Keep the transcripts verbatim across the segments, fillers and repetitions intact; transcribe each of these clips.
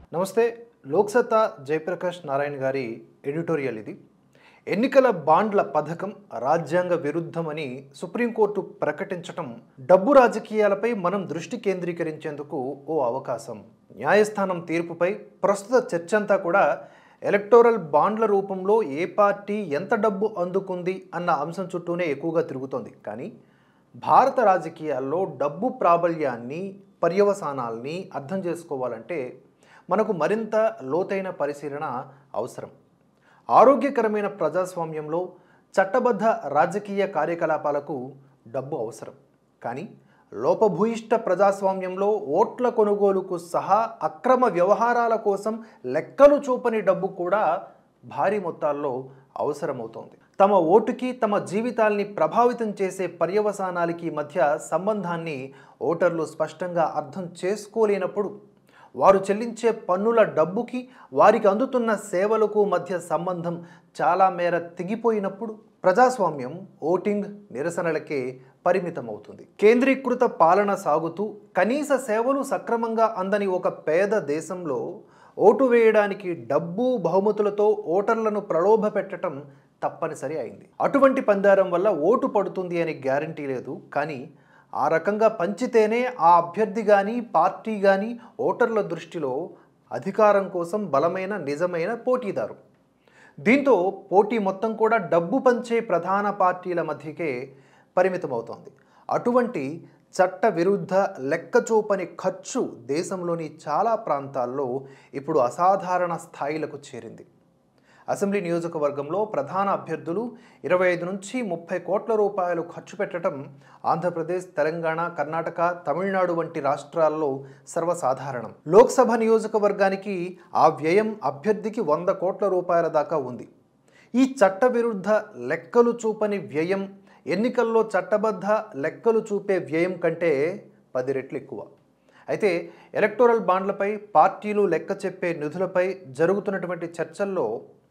నమస్తే. లోక్సత్తా జయప్రకాష్ నారాయణ గారి ఎడిటోరియల్ ఇది. ఎన్నికల బాండ్ల పథకం రాజ్యాంగ విరుద్ధమని సుప్రీంకోర్టు ప్రకటించటం డబ్బు రాజకీయాలపై మనం దృష్టి కేంద్రీకరించేందుకు ఓ అవకాశం. న్యాయస్థానం తీర్పుపై ప్రస్తుత చర్చంతా కూడా ఎలక్టోరల్ బాండ్ల రూపంలో ఏ పార్టీ ఎంత డబ్బు అందుకుంది అన్న అంశం చుట్టూనే ఎక్కువగా తిరుగుతోంది. కానీ భారత రాజకీయాల్లో డబ్బు ప్రాబల్యాన్ని, పర్యవసానాల్ని అర్థం చేసుకోవాలంటే మనకు మరింత లోతైన పరిశీలన అవసరం. ఆరోగ్యకరమైన ప్రజాస్వామ్యంలో చట్టబద్ధ రాజకీయ కార్యకలాపాలకు డబ్బు అవసరం. కానీ లోపభూయిష్ట ప్రజాస్వామ్యంలో ఓట్ల కొనుగోలుకు సహా అక్రమ వ్యవహారాల కోసం లెక్కలు చూపని డబ్బు కూడా భారీ మొత్తాల్లో అవసరమవుతోంది. తమ ఓటుకి తమ జీవితాల్ని ప్రభావితం చేసే పర్యవసానాలకి మధ్య సంబంధాన్ని ఓటర్లు స్పష్టంగా అర్థం చేసుకోలేనప్పుడు, వారు చెల్లించే పన్నుల డబ్బుకి వారికి అందుతున్న సేవలకు మధ్య సంబంధం చాలా మేర తెగిపోయినప్పుడు ప్రజాస్వామ్యం ఓటింగ్ నిరసనలకే పరిమితమవుతుంది. కేంద్రీకృత పాలన సాగుతూ కనీస సేవలు సక్రమంగా అందని ఒక పేద దేశంలో ఓటు వేయడానికి డబ్బు, బహుమతులతో ఓటర్లను ప్రలోభ పెట్టడం తప్పనిసరి అయింది. అటువంటి పందారం వల్ల ఓటు పడుతుంది అని గ్యారంటీ లేదు. కానీ ఆ రకంగా పంచితేనే ఆ అభ్యర్థి కానీ పార్టీ కానీ ఓటర్ల దృష్టిలో అధికారం కోసం బలమైన నిజమైన పోటీదారు. దీంతో పోటీ మొత్తం కూడా డబ్బు పంచే ప్రధాన పార్టీల మధ్యకే పరిమితమవుతోంది. అటువంటి చట్ట విరుద్ధ లెక్కచూపని ఖర్చు దేశంలోని చాలా ప్రాంతాల్లో ఇప్పుడు అసాధారణ స్థాయిలకు చేరింది. అసెంబ్లీ నియోజకవర్గంలో ప్రధాన అభ్యర్థులు ఇరవై ఐదు నుంచి ముప్పై కోట్ల రూపాయలు ఖర్చు పెట్టడం ఆంధ్రప్రదేశ్, తెలంగాణ, కర్ణాటక, తమిళనాడు వంటి రాష్ట్రాల్లో సర్వసాధారణం. లోక్సభ నియోజకవర్గానికి ఆ వ్యయం అభ్యర్థికి వంద కోట్ల రూపాయల దాకా ఉంది. ఈ చట్ట విరుద్ధ లెక్కలు చూపని వ్యయం ఎన్నికల్లో చట్టబద్ధ లెక్కలు చూపే వ్యయం కంటే పది రెట్లు ఎక్కువ. అయితే ఎలక్టోరల్ బాండ్లపై, పార్టీలు లెక్క చెప్పే నిధులపై జరుగుతున్నటువంటి చర్చల్లో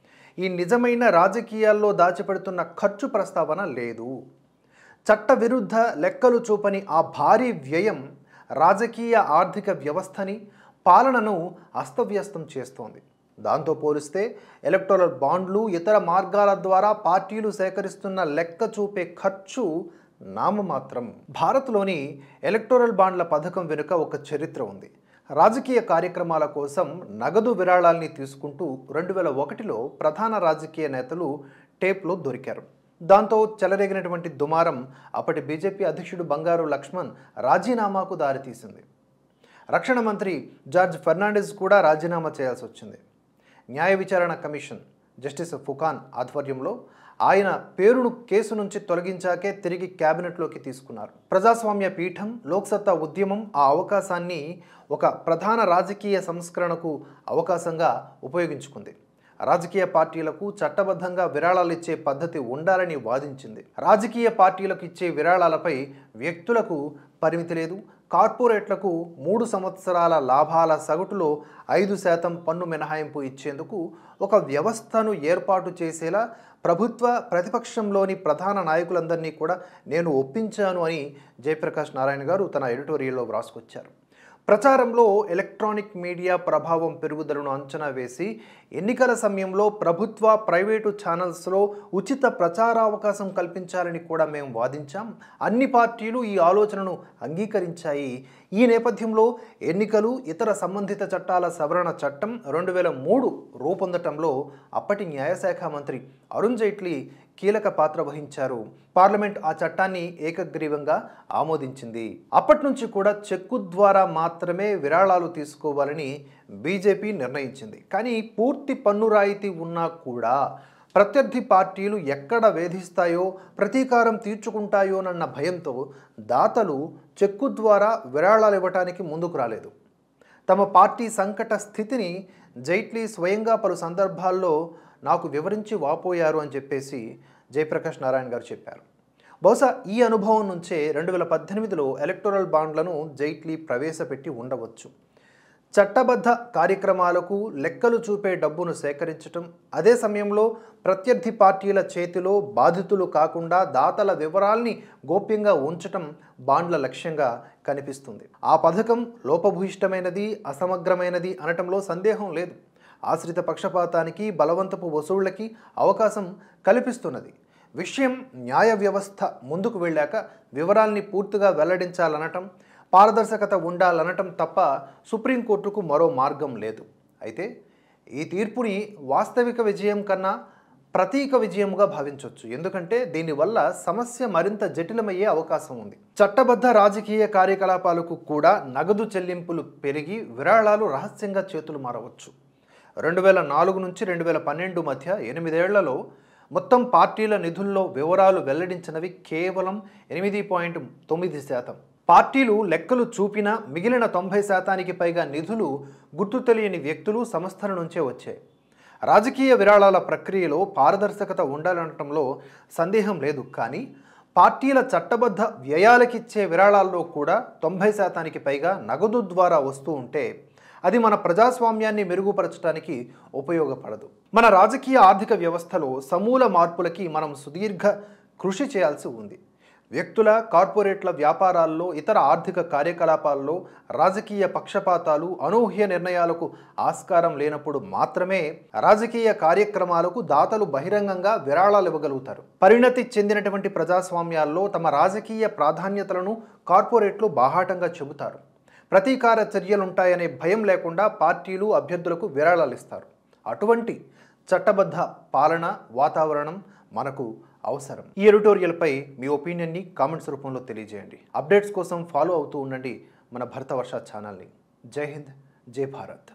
ఈ నిజమైన రాజకీయాల్లో దాచిపెడుతున్న ఖర్చు ప్రస్తావన లేదు. చట్ట విరుద్ధ లెక్కలు చూపని ఆ భారీ వ్యయం రాజకీయ ఆర్థిక వ్యవస్థని, పాలనను అస్తవ్యస్తం చేస్తోంది. దాంతో పోలిస్తే ఎలక్టోరల్ బాండ్లు, ఇతర మార్గాల ద్వారా పార్టీలు సేకరిస్తున్న లెక్క చూపే ఖర్చు నామమాత్రం. భారత్లోని ఎలక్టోరల్ బాండ్ల పథకం వెనుక ఒక చరిత్ర ఉంది. రాజకీయ కార్యక్రమాల కోసం నగదు విరాళాల్ని తీసుకుంటూ రెండు వేల ఒకటిలో ప్రధాన రాజకీయ నేతలు టేప్లో దొరికారు. దాంతో చెలరేగినటువంటి దుమారం అప్పటి బీజేపీ అధ్యక్షుడు బంగారు లక్ష్మణ్ రాజీనామాకు దారితీసింది. రక్షణ మంత్రి జార్జ్ ఫెర్నాండెస్ కూడా రాజీనామా చేయాల్సి వచ్చింది. న్యాయ విచారణ కమిషన్ జస్టిస్ ఫుకాన్ ఆధ్వర్యంలో ఆయన పేరును కేసు నుంచి తొలగించాకే తిరిగి క్యాబినెట్లోకి తీసుకున్నారు. ప్రజాస్వామ్య పీఠం, లోక్సత్తా ఉద్యమం ఆ అవకాశాన్ని ఒక ప్రధాన రాజకీయ సంస్కరణకు అవకాశంగా ఉపయోగించుకుంది. రాజకీయ పార్టీలకు చట్టబద్ధంగా విరాళాలు ఇచ్చే పద్ధతి ఉండాలని వాదించింది. రాజకీయ పార్టీలకు ఇచ్చే విరాళాలపై వ్యక్తులకు పరిమితి లేదు. కార్పొరేట్లకు మూడు సంవత్సరాల లాభాల సగటులో ఐదు శాతం పన్ను మినహాయింపు ఇచ్చేందుకు ఒక వ్యవస్థను ఏర్పాటు చేసేలా ప్రభుత్వ, ప్రతిపక్షంలోని ప్రధాన నాయకులందరినీ కూడా నేను ఒప్పించాను అని జయప్రకాష్ నారాయణ గారు తన ఎడిటోరియల్లో వ్రాసుకొచ్చారు. ప్రచారంలో ఎలక్ట్రానిక్ మీడియా ప్రభావం పెరుగుదలను అంచనా వేసి ఎన్నికల సమయంలో ప్రభుత్వ, ప్రైవేటు ఛానల్స్లో ఉచిత ప్రచారావకాశం కల్పించాలని కూడా మేము వాదించాం. అన్ని పార్టీలు ఈ ఆలోచనను అంగీకరించాయి. ఈ నేపథ్యంలో ఎన్నికలు, ఇతర సంబంధిత చట్టాల సవరణ చట్టం రెండు వేల మూడు రూపొందటంలో అప్పటి న్యాయశాఖ మంత్రి అరుణ్ జైట్లీ కీలక పాత్ర వహించారు. పార్లమెంట్ ఆ చట్టాన్ని ఏకగ్రీవంగా ఆమోదించింది. అప్పటి నుంచి కూడా చెక్కు ద్వారా మాత్రమే విరాళాలు తీసుకోవాలని బీజేపీ నిర్ణయించింది. కానీ పూర్తి పన్ను రాయితీ ఉన్నా కూడా ప్రత్యర్థి పార్టీలు ఎక్కడ వేధిస్తాయో, ప్రతీకారం తీర్చుకుంటాయోనన్న భయంతో దాతలు చెక్కు ద్వారా విరాళాలు ఇవ్వటానికి ముందుకు రాలేదు. తమ పార్టీ సంకట స్థితిని జైట్లీ స్వయంగా పలు సందర్భాల్లో నాకు వివరించి వాపోయారు అని చెప్పేసి జయప్రకాష్ నారాయణ గారు చెప్పారు. బహుశా ఈ అనుభవం నుంచే రెండు వేల పద్దెనిమిదిలో ఎలక్టోరల్ బాండ్లను జైట్లీ ప్రవేశపెట్టి ఉండవచ్చు. చట్టబద్ధ కార్యక్రమాలకు లెక్కలు చూపే డబ్బును సేకరించటం, అదే సమయంలో ప్రత్యర్థి పార్టీల చేతిలో బాధితులు కాకుండా దాతల వివరాల్ని గోప్యంగా ఉంచటం బాండ్ల లక్ష్యంగా కనిపిస్తుంది. ఆ పథకం లోపభూయిష్టమైనది, అసమగ్రమైనది అనటంలో సందేహం లేదు. ఆశ్రిత పక్షపాతానికి, బలవంతపు వసూళ్లకి అవకాశం కల్పిస్తున్నది. విషయం న్యాయ వ్యవస్థ ముందుకు వెళ్ళాక వివరాల్ని పూర్తిగా వెల్లడించాలనటం, పారదర్శకత ఉండాలనటం తప్ప సుప్రీంకోర్టుకు మరో మార్గం లేదు. అయితే ఈ తీర్పుని వాస్తవిక విజయం కన్నా ప్రతీక విజయముగా భావించవచ్చు. ఎందుకంటే దీనివల్ల సమస్య మరింత జటిలమయ్యే అవకాశం ఉంది. చట్టబద్ధ రాజకీయ కార్యకలాపాలకు కూడా నగదు చెల్లింపులు పెరిగి విరాళాలు రహస్యంగా చేతులు మారవచ్చు. రెండు వేల నాలుగు నుంచి రెండు వేల పన్నెండు మధ్య ఎనిమిదేళ్లలో మొత్తం పార్టీల నిధుల్లో వివరాలు వెల్లడించినవి కేవలం ఎనిమిది పాయింట్ తొమ్మిది శాతం. పార్టీలు లెక్కలు చూపిన మిగిలిన తొంభై శాతానికి పైగా నిధులు గుర్తు తెలియని వ్యక్తులు, సంస్థల నుంచే వచ్చాయి. రాజకీయ విరాళాల ప్రక్రియలో పారదర్శకత ఉండాలనటంలో సందేహం లేదు. కానీ పార్టీల చట్టబద్ధ వ్యయాలకిచ్చే విరాళాల్లో కూడా తొంభై శాతానికి పైగా నగదు ద్వారా వస్తూ ఉంటే అది మన ప్రజాస్వామ్యాన్ని మెరుగుపరచడానికి ఉపయోగపడదు. మన రాజకీయ ఆర్థిక వ్యవస్థలో సమూల మార్పులకి మనం సుదీర్ఘ కృషి చేయాల్సి ఉంది. వ్యక్తుల, కార్పొరేట్ల వ్యాపారాల్లో, ఇతర ఆర్థిక కార్యకలాపాల్లో రాజకీయ పక్షపాతాలు, అనూహ్య నిర్ణయాలకు ఆస్కారం లేనప్పుడు మాత్రమే రాజకీయ కార్యక్రమాలకు దాతలు బహిరంగంగా విరాళాలు ఇవ్వగలుగుతారు. పరిణతి చెందినటువంటి ప్రజాస్వామ్యాల్లో తమ రాజకీయ ప్రాధాన్యతలను కార్పొరేట్లు బాహాటంగా చెబుతారు. ప్రతీకార చర్యలుంటాయనే భయం లేకుండా పార్టీలు అభ్యర్థులకు విరాళాలు ఇస్తారు. అటువంటి చట్టబద్ధ పాలన వాతావరణం మనకు అవసరం. ఈ ఎడిటోరియల్పై మీ ఒపీనియన్ని కామెంట్స్ రూపంలో తెలియజేయండి. అప్డేట్స్ కోసం ఫాలో అవుతూ ఉండండి మన భరతవర్ష ఛానల్ని. జై హింద్, జై భారత్.